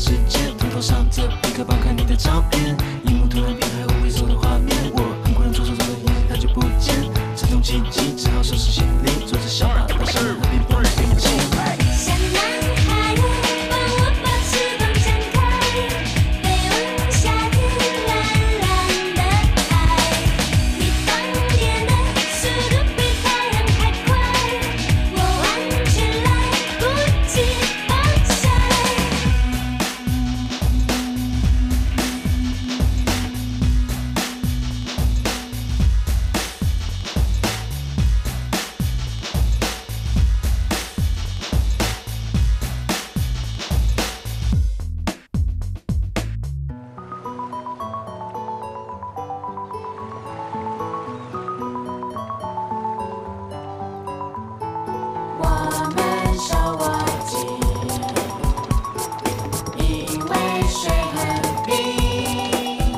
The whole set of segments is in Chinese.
时间，头上这一刻翻看你的照片，荧幕突然变黑，我回首的画面，我很快用左手中的眼睛，它就不见，这种奇迹只好收拾行李，做着小马到山河边蹦冰淇淋。 小男孩，帮我把翅膀展开，飞往夏天蓝蓝的海。你放电的速度比太阳还快，我玩起来不计防晒。我们手握紧，因为水很冰。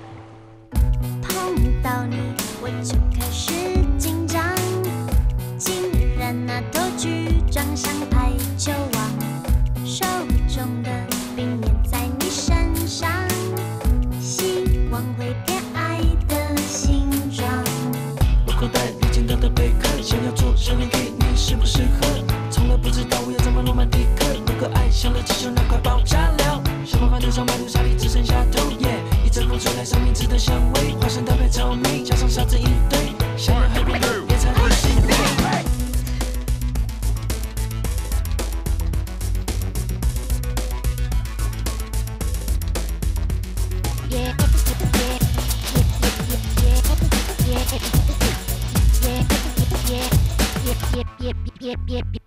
碰到你，我就开始紧张，竟然拿头举撞像排球王，手中的冰粘在你身上，希望会变爱的形状。 我口袋里捡到的贝壳，想要做项链给你，适不适合？从来不知道我要这么罗曼蒂克。如果爱像热气球，那快爆炸了！小方饭桌上马路沙里只剩下头耶，一阵风吹来上面吃的香味，花生搭配糙米，加上沙子一堆，想要海边的野餐很幸运。 Yeah.